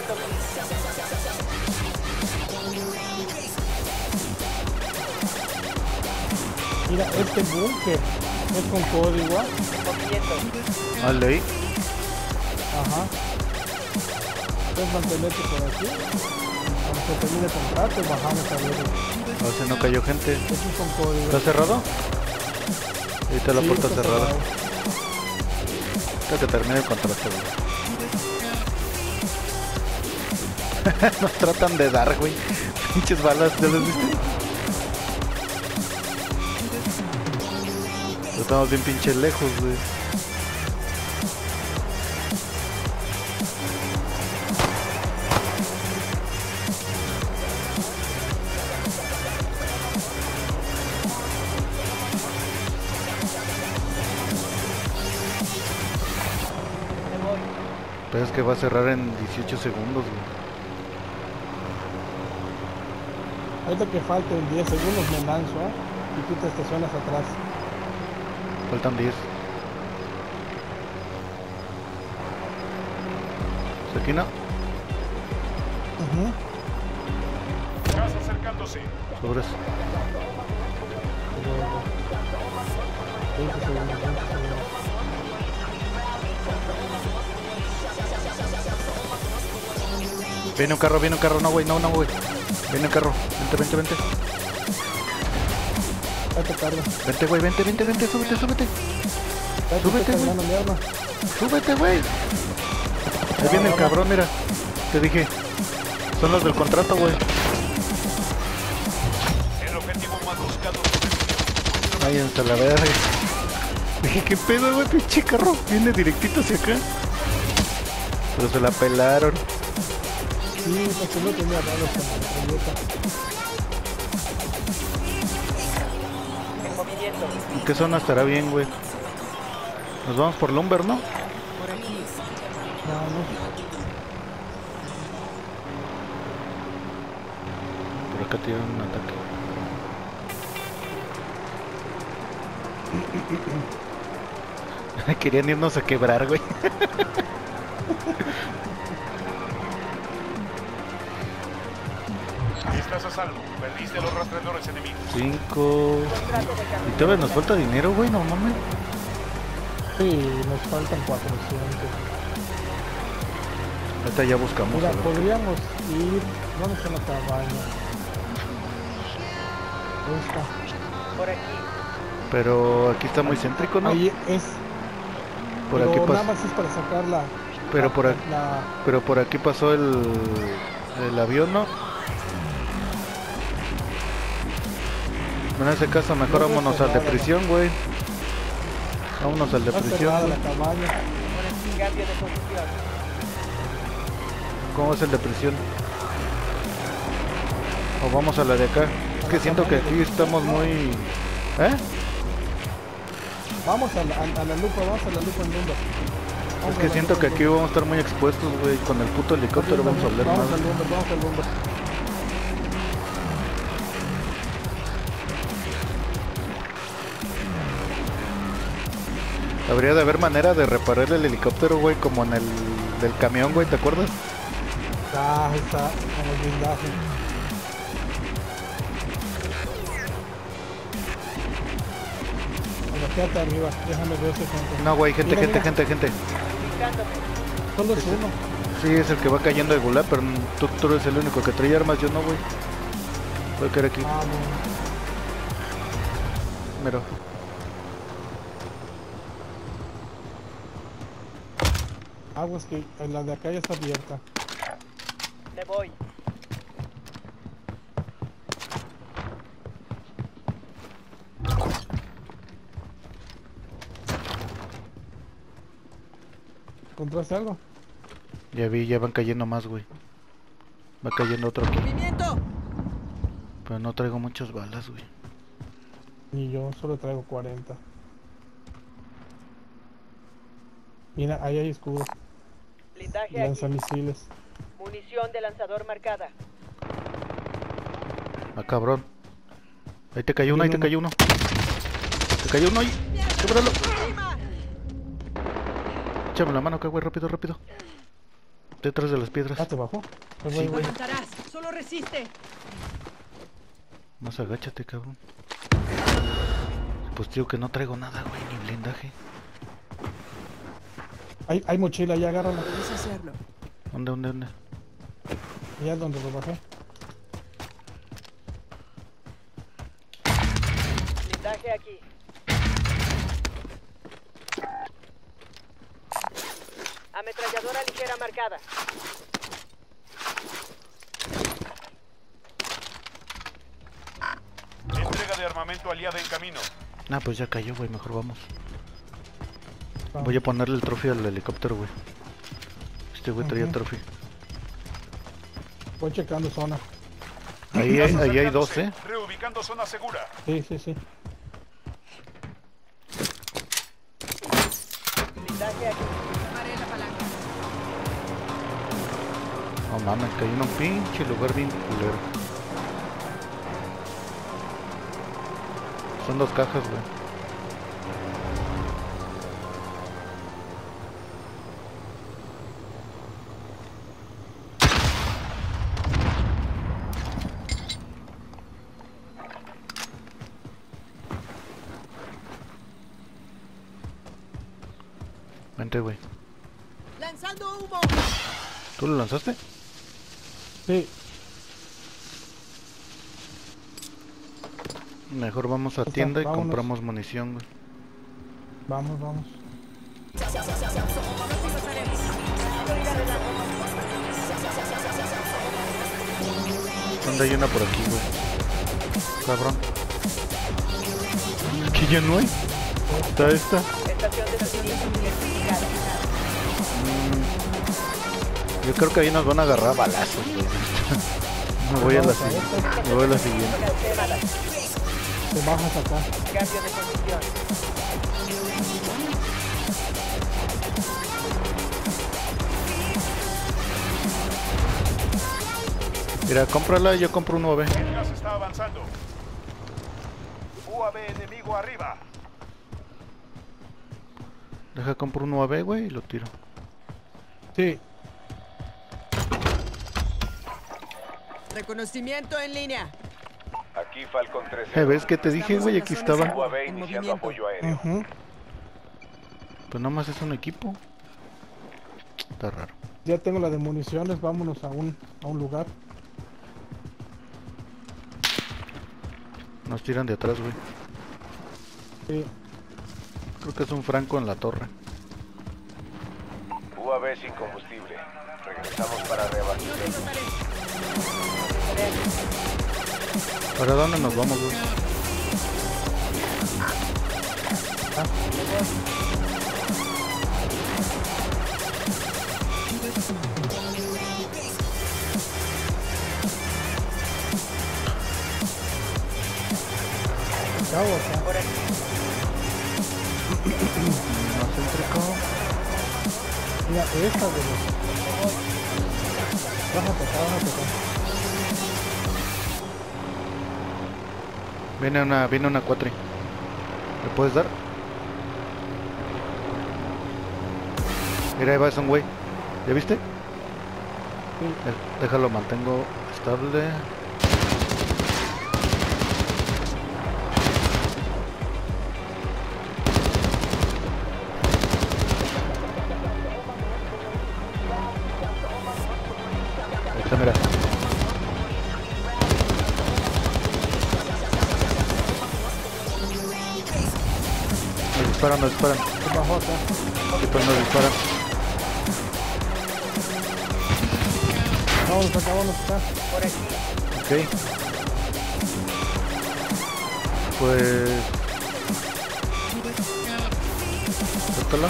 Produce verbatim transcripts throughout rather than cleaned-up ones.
Mira, este búnker es con código. Vale ahí. Ajá. Puedes mantenerte por aquí. Cuando se termine el contrato, bajamos a ver. A ver si no cayó gente. Este es con código. ¿Está cerrado? Ahí está la Sí, puerta está cerrada. cerrado. Hasta que termine el contrato, güey. Nos tratan de dar, güey. Pinches balas, ¿ya las viste? Estamos bien pinches lejos, güey. Pero es que va a cerrar en dieciocho segundos, güey. Ahorita que falten diez segundos me lanzo, ¿eh? Y tú te estacionas atrás. Faltan diez. ¿Aquí no? Ujú. Gas acercándose. Sobres. veinte segundos, veinte segundos. Viene un carro, viene un carro. No, güey, no, no, güey. Viene un carro. Vente, vente, vente. Date carga. Vente, güey, vente, vente, vente. Súbete, súbete. Date, Súbete, estoy güey. cargando mi arma. Súbete, güey. Ahí viene el cabrón, mira. Te dije. Son los del contrato, güey. El objetivo más buscado. Váyanse a la verga. Dije, ¿qué pedo, güey? Pinche carro. Viene directito hacia acá. Pero se la pelaron. Sí, porque no tenía balas con la metralleta. ¿En qué zona estará bien, güey? Nos vamos por Lumber, ¿no? No, no. Por acá tienen un ataque. Querían irnos a quebrar, güey. Estás a salvo. Perdiste los rastreadores enemigos. Cinco. Y todavía nos falta dinero, güey, no mames. Sí, nos faltan cuatrocientos. Ahorita ya buscamos. Mira, a ver. podríamos ir... ¿Dónde está la cabaña? Esta. Por aquí. Pero aquí está muy céntrico, ¿no? Ahí es. Por pero aquí nada pasó. más es para sacar la... Pero la- por aquí, la- pero por aquí pasó el, el avión, ¿no? En ese caso mejor No, vámonos está al de cerrada, prisión, güey. Vámonos al de Está prisión. cerrada la güey. cabaña. Cambio de posición. ¿Cómo es el de prisión? O vamos a la de acá. Es que siento que aquí estamos muy... ¿Eh? Vamos a la, a, a la lupa, vamos a la lupa en Lumber. Vamos Es a que la siento lupa que en aquí Lumber. vamos a estar muy expuestos, güey. Con el puto helicóptero vamos a hablar Vamos más. al Lumber, vamos al Lumber. Habría de haber manera de reparar el helicóptero, güey, como en el del camión, güey, ¿te acuerdas? Ah, está en el blindaje. Bueno, quédate arriba, déjame ver ese gente. No, güey, gente, Mira, gente, mira. gente, gente. Solo es uno. Sí, es el que va cayendo de gular, pero tú, tú eres el único que trae armas, yo no, güey. Voy a caer aquí. Ah, bueno. Mira. Aguas que la de acá ya está abierta. Me voy. ¿Encontraste algo? Ya vi, ya van cayendo más, güey. Va cayendo otro aquí. ¡Movimiento! Pero no traigo muchas balas, güey. Ni yo, solo traigo cuarenta. Mira, ahí hay escudos. Blindaje aquí. Lanzamisiles. Munición de lanzador marcada. Ah, cabrón. Ahí te cayó uno, ahí te Viene cayó uno. Te cayó uno ahí. Québralo. Échame la mano acá, güey, rápido, rápido. Detrás de las piedras. Ah, te bajó. Pues Sí, voy, güey. voy. Aguantarás, solo resiste. Más agáchate, cabrón. Pues digo que no traigo nada, güey, ni blindaje. Hay, hay mochila, ya agárrala. Puedes hacerlo. ¿Dónde, dónde, dónde? Ya es donde lo bajé. Blindaje aquí. Ametralladora ligera marcada. Entrega de armamento aliada en camino. Ah, pues ya cayó, güey, mejor vamos. Vamos. Voy a ponerle el trofeo al helicóptero, güey. Este güey traía Ujú. trofeo. Voy checando zona. Ahí, hay- Gas ahí hay dos, acercándose. eh. Reubicando zona segura. Sí, sí, sí. Blindaje aquí. Tomaré la palanca. No mames, cayó en un pinche lugar bien culero. Son dos cajas, güey. Vente, güey. ¡Lanzando humo! ¿Tú lo lanzaste? Sí. Mejor vamos a Está, tienda y vámonos. compramos munición, güey. Vamos, vamos. ¿Dónde hay una por aquí, güey? Cabrón. Aquí ya no hay. Está esta. Estación de suministro identificada. Yo creo que ahí nos van a agarrar a balazos, güey. Me voy a la siguiente. Me voy a la siguiente. Cancelada. Te bajas acá. Cambio de posición. Mira, cómprala y yo compro un U A V. El gas está avanzando. U A V enemigo arriba. Deja, compro un U A V, güey, y lo tiro. Sí. Reconocimiento en línea. Aquí Falcon tres. Eh, ¿ves que te dije, güey? Aquí estaba. U A V En iniciando movimiento. apoyo aéreo. Ujú. Pues nomás es un equipo. Está raro. Ya tengo la de municiones. Vámonos a un, a un lugar. Nos tiran de atrás, güey. Sí. Creo que es un franco en la torre. U A V sin combustible. Regresamos para reabastecer. ¿Para dónde nos vamos, güey? Acá o acá. Por aquí. Más céntrico. Mira, esta de los. Bájate acá, bájate acá. Viene una, viene una cuatri. ¿Le puedes dar? Mira, ahí va, es un güey. ¿Ya viste? Sí. Eh, Déjalo, mantengo estable. Ahí está, mira. Nos disparan, nos disparan. Se bajó acá. Sí, pues nos disparan. Vámonos acá, vámonos acá. Por aquí. Ok. Pues... Suéltala.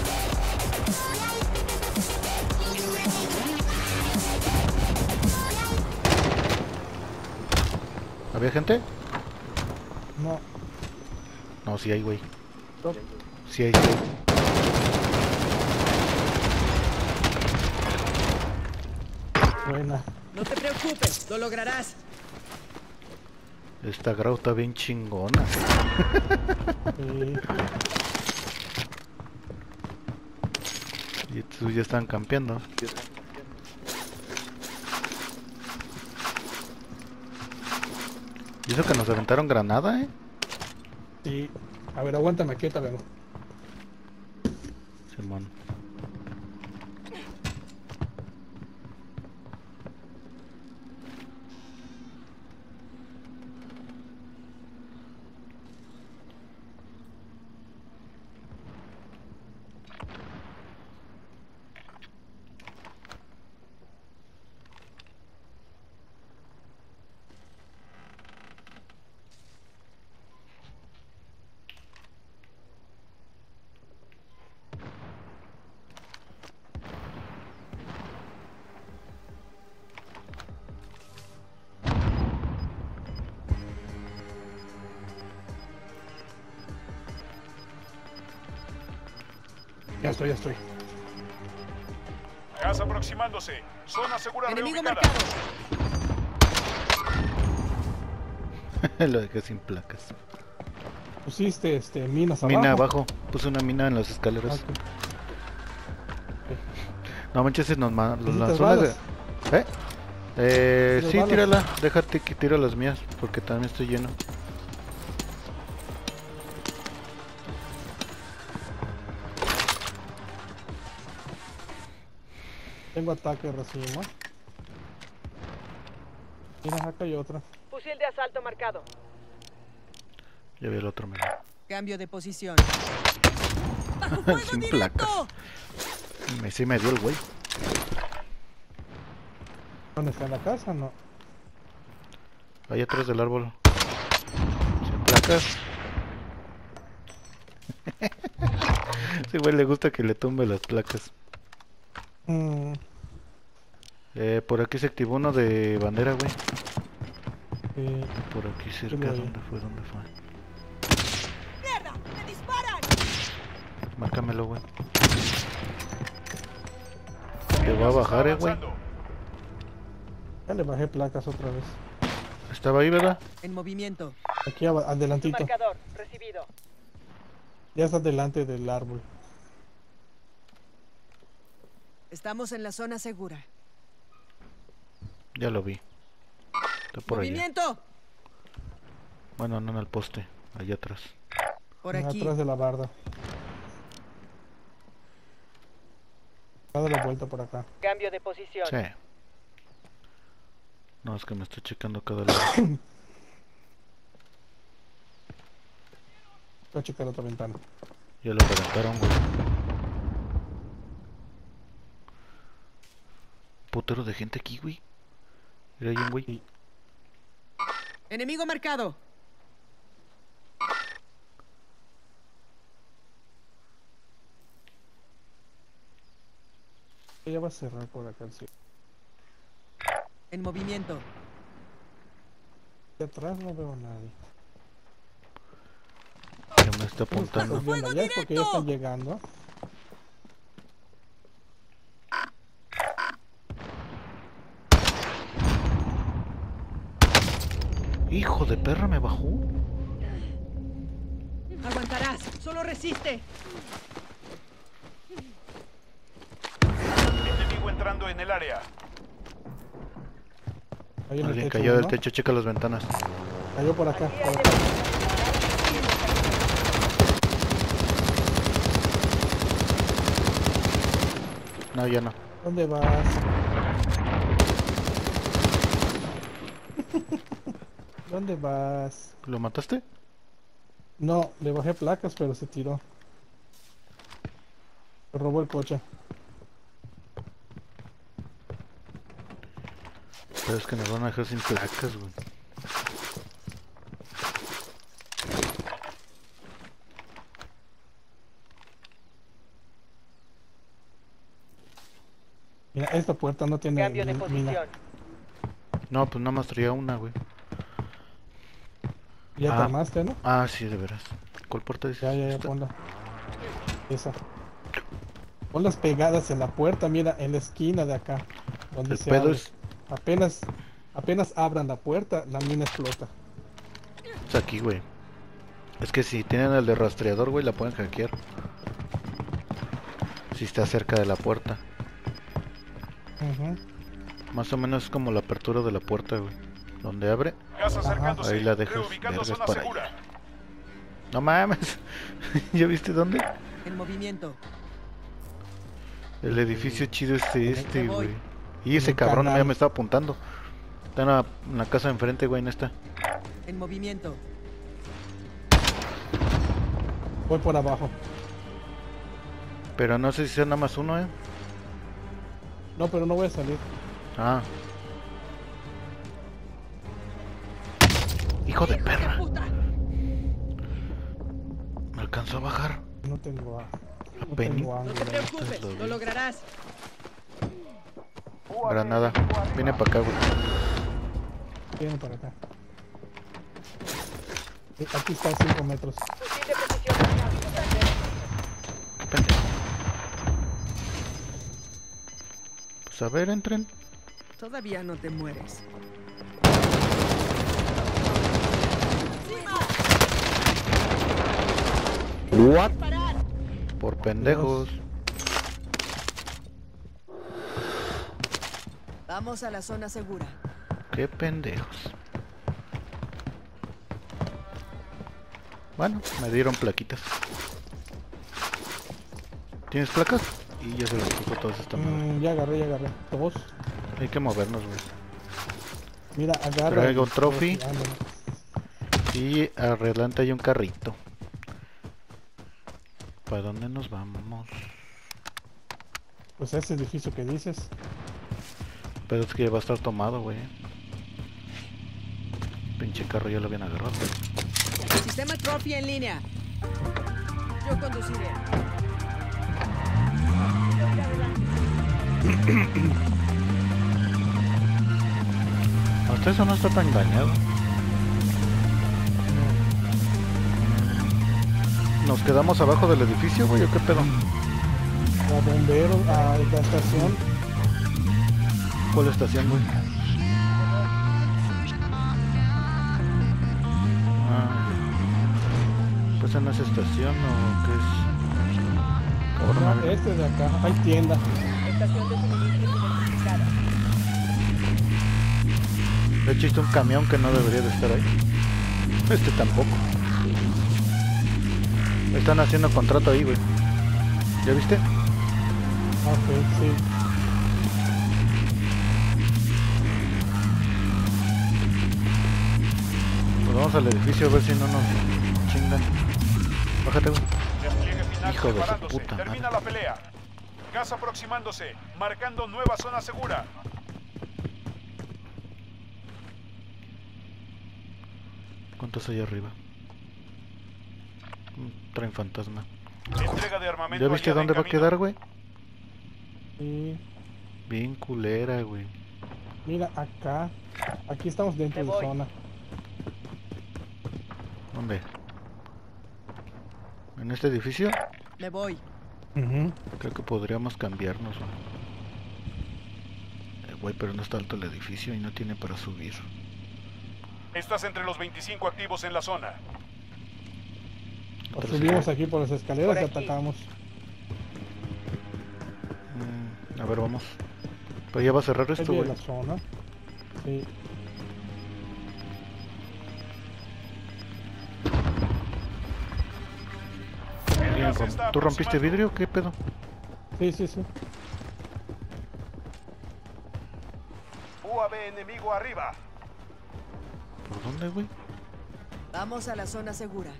¿Había gente? No. No, sí hay, güey. No. Sí hay, sí hay. Buena. No te preocupes, lo lograrás. Esta grau está bien chingona. Sí. Y estos ya están campeando. Y eso que nos aventaron granada, eh. Sí. A ver, aguántame aquí, ahorita vengo. Simón. Ya estoy, ya estoy. Gas aproximándose. Zona segura Enemigo reubicada. marcado. Lo dejé sin placas. Pusiste este, minas abajo. Mina abajo. Puse una mina en las escaleras. Ok. No manches, se nos ma- los ¿Necesitas lanzó una balas? de... ¿Eh? Eh, ¿Necesitas sí, balas? tírala. Déjate que tiro las mías, porque también estoy lleno. Tengo ataque, recibimos. Mira, acá hay otra. Fusil de asalto marcado. Ya vi el otro, mira. Cambio de posición. Sin placas. Me, sí me dio el güey. ¿Dónde está la casa? No. Ahí atrás del árbol. Sin placas. Ese güey le gusta que le tumbe las placas. Mm, Eh, por aquí se activó uno de bandera, güey. eh, Por aquí cerca, lo vi. ¿dónde fue? ¿Dónde fue? ¡Mierda! ¡Me disparan! Márcamelo, güey. Te va a bajar, eh, güey. Avanzando. ya le bajé placas otra vez. Estaba ahí, ¿verdad? En movimiento. Aquí aba- Su adelantito. marcador. Recibido. Ya está delante del árbol. Estamos en la zona segura. Ya lo vi. Está por allá. ¡Movimiento! Bueno, no en el poste. Allá atrás. Por aquí. Atrás de la barda. Dado la vuelta por acá. Cambio de posición. Sí. No, es que me estoy checando cada lado. Voy a checar otra ventana. Ya lo reventaron, güey. Putero de gente aquí, güey. Mira, hay un güey. Enemigo marcado. Ella va a cerrar por acá el cielo. En movimiento. De atrás no veo a nadie. Que me está apuntando. Estás viendo allá es porque ya están llegando. Hijo de perra, me bajó. Aguantarás. Solo resiste. Enemigo entrando en el área. Ahí en el Alguien techo, cayó del ¿no? techo, checa las ventanas. Cayó por acá. Aquí Por hay acá. No, ya no. ¿Dónde vas? ¿Dónde vas? ¿Lo mataste? No, le bajé placas, pero se tiró. Se robó el coche. Pero es que nos van a dejar sin placas, güey. Mira, esta puerta no tiene Cambio de mi- posición. mina. No, pues nada más traía una, güey. Ya Ah. te armaste, ¿no? Ah, sí, de veras. ¿Cuál puerta dices? Ya, ya, ya, ¿Esta? ponla. Esa. Ponlas pegadas en la puerta, mira, en la esquina de acá. Donde El se pedo abre. es, Apenas, apenas abran la puerta, la mina explota. es aquí, güey. Es que si tienen el de rastreador, güey, la pueden hackear. Si está cerca de la puerta. Ujú. Más o menos es como la apertura de la puerta, güey. ¿Dónde abre? Gas acercándose. Ahí la dejas, Reubicando vergas zona para segura. allá. No mames. ¿Ya viste dónde? En movimiento. El edificio chido es este, Me voy. güey. Y ese un cabrón canal. ya me está apuntando. Está en la, en la casa de enfrente, güey, en esta. En movimiento. Voy por abajo. Pero no sé si sea nada más uno, eh. No, pero no voy a salir. Ah. Hijo de perra. ¡Puta! Me alcanzó a bajar. No tengo a... No Penny. tengo No ángulo. te preocupes, lo lo vi. lograrás. U A V Granada. enemigo arriba. Viene para acá, güey. Viene para acá. Eh, Aquí está a cinco metros. Fusil de precisión marcado. Qué pendejo. Pues a ver, entren. Todavía no te mueres. What? Por pendejos. Vamos a la zona segura. Qué pendejos. Bueno, me dieron plaquitas. ¿Tienes placas? Y ya se las puso todas esta madre. Mm, ya agarré, ya agarré. Dos. Hay que movernos, güey. Mira, agarra. Traigo el- trophy. Ándale. Y adelante hay un carrito. ¿Para dónde nos vamos? Pues ese edificio que dices. Pero es que ya va a estar tomado, güey. Pinche carro ya lo habían agarrado. Sistema Trophy en línea. Yo conduciré. Hasta eso no está tan dañado. ¿Nos quedamos abajo del edificio, güey, o qué pedo? A bombero, a la estación. ¿Cuál estación, güey? Ah, pues en esa estación o qué es. Cabrón, No, madre. este de acá. Hay tienda. Estación de suministro identificada. De hecho, está un camión que no debería de estar ahí. Este tampoco. Están haciendo contrato ahí, güey. ¿Ya viste? Ok, sí. Pues vamos al edificio a ver si no nos chingan. Bájate, güey. Despliegue final Hijo de su preparándose. puta Termina madre. la pelea. Gas aproximándose. Marcando nueva zona segura. ¿Cuántos hay arriba? Un tren fantasma. Entrega de armamento. ¿Ya viste hallada en dónde va a camino. quedar, güey? Y Bien culera, güey. mira, acá. Aquí estamos dentro Me de voy. zona. ¿Dónde? ¿En este edificio? Me voy. Ujú. Creo que podríamos cambiarnos, güey. Eh, güey, pero no está alto el edificio y no tiene para subir. Estás entre los veinticinco activos en la zona. O Pero subimos sí. aquí por las escaleras Por y aquí. atacamos. Mm, a ver, vamos. Pues ya va a cerrar esto, Serie de güey. la zona. Sí. El ¿Quién gas rom- está ¿Tú rompiste aproximando. vidrio? ¿Qué pedo? Sí, sí, sí. U A V enemigo arriba. ¿Por dónde, güey? Vamos a la zona segura.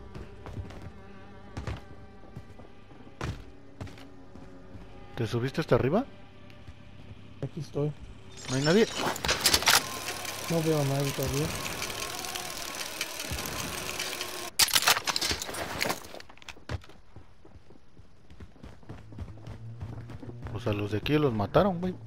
¿Te subiste hasta arriba? Aquí estoy. ¿No hay nadie? No veo a nadie todavía. Pues a los de aquí los mataron, güey.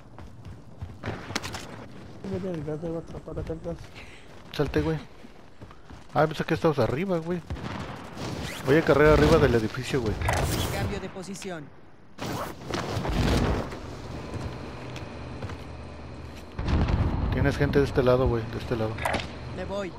Voy a llegar de otra para acá atrás. Salte, güey. Ah, pensé que estabas arriba, güey. Voy a cargar arriba del edificio, güey. Cambio de posición. Tienes gente de este lado, güey. De este lado. Me voy.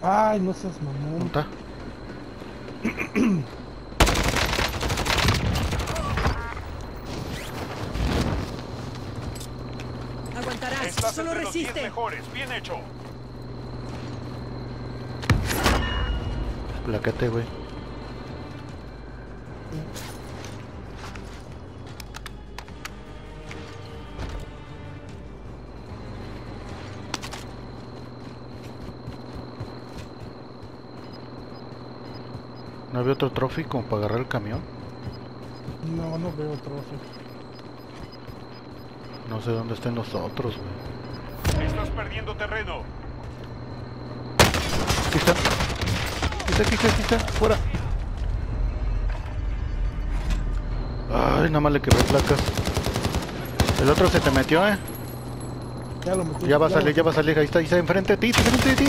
Ay, no seas ¿Dónde mamón. está? Aguantarás. Estás Solo entre los diez resiste. mejores. Bien hecho. Plaquete, güey. ¿No había otro trophy como para agarrar el camión? No, no veo trofeo. No sé dónde estén los otros, güey. Estás perdiendo terreno. Aquí está. Aquí está, aquí está, aquí está. Fuera. Ay, nada más le quebré placas. El otro se te metió, eh. Ya lo metí. Ya va a lo salir, metí. ya va a salir. Ahí está, ahí está, enfrente de ti, enfrente de ti.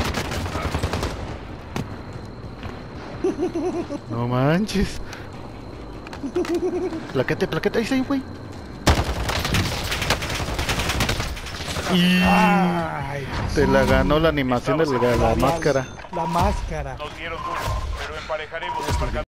No manches. Plaquete, plaquete, ahí está, güey. Y Ay, te la ganó la animación de la, la la- máscara. La máscara. Nos dieron duro, pero emparejaremos el marcador.